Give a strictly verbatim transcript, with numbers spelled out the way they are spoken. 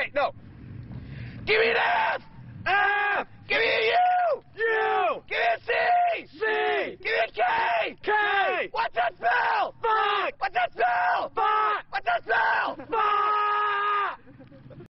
wait, no. Give me an F! F! Give me a U! U! Give me a C! C! Give me a K! K!